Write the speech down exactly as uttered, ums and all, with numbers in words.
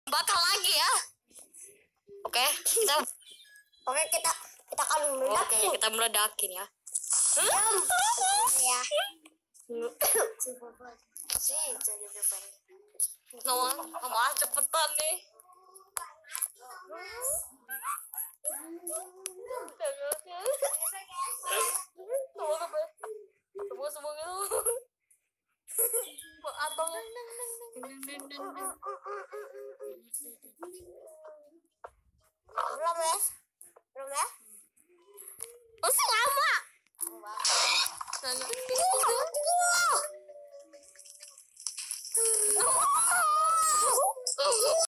bakal lagi ya. Oke, kita Oke, kita kita akan meledak. Oke, kita meledakin ya. Ya. Sih, jadi depan. Nomor, nomor cepetan nih. Semua semua gitu. Atau Belum ya? Belum ya? masih lama.